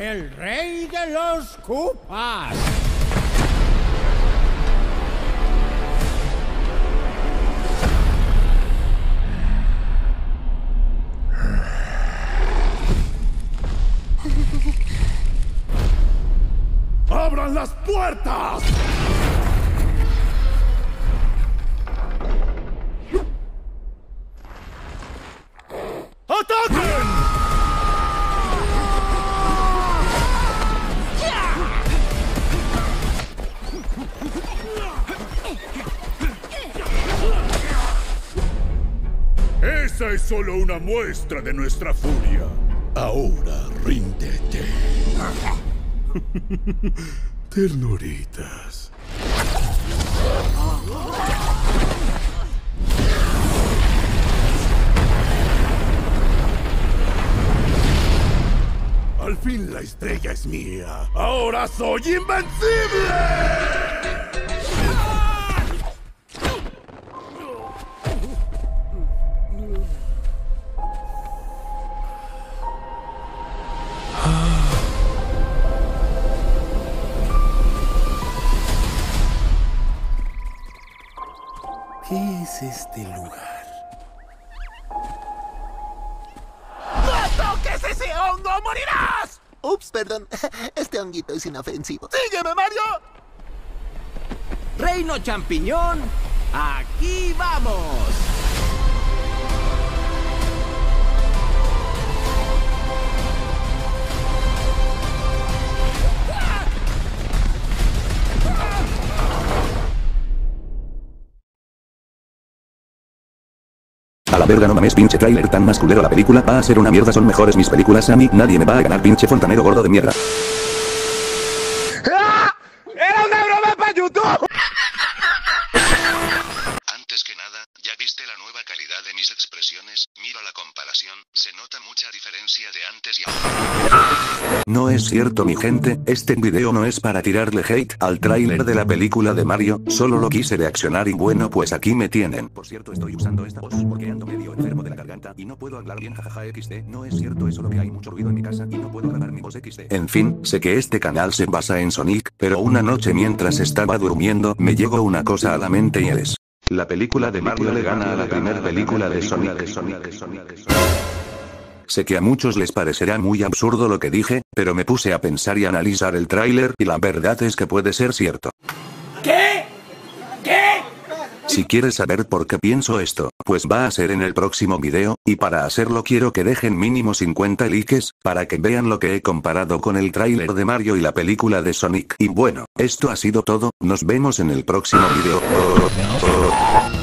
el rey de los Koopas. ¡Abran las puertas! ¡Ataquen! Esa es solo una muestra de nuestra furia. Ahora ríndete. Ternuritas. Al fin la estrella es mía. ¡Ahora soy invencible! ¿Qué es este lugar? ¡No toques ese hongo! ¡Morirás! Ups, perdón. Este honguito es inofensivo. ¡Sígueme, Mario! Reino Champiñón, aquí vamos. A la verga, no mames, pinche trailer tan masculero. La película va a ser una mierda, son mejores mis películas. A mí nadie me va a ganar, pinche fontanero gordo de mierda. ¡Ah! ¡Era una broma para YouTube! Antes que nada, ¿ya viste la nueva calidad de mis expresiones? Mira la comparación, se nota mucha diferencia de antes y ahora. No es cierto, mi gente, este video no es para tirarle hate al tráiler de la película de Mario, solo lo quise reaccionar y bueno, pues aquí me tienen. Por cierto, estoy usando esta voz porque ando medio enfermo de la garganta y no puedo hablar bien, jajaja XD. No es cierto, es solo que hay mucho ruido en mi casa y no puedo grabar mi voz XD. En fin, sé que este canal se basa en Sonic, pero una noche mientras estaba durmiendo, me llegó una cosa a la mente y es: la película de Mario le gana a la primera película de Sonic. Sé que a muchos les parecerá muy absurdo lo que dije, pero me puse a pensar y analizar el tráiler y la verdad es que puede ser cierto. ¿Qué? ¿Qué? Si quieres saber por qué pienso esto, pues va a ser en el próximo video, y para hacerlo quiero que dejen mínimo 50 likes, para que vean lo que he comparado con el tráiler de Mario y la película de Sonic. Y bueno, esto ha sido todo, nos vemos en el próximo video.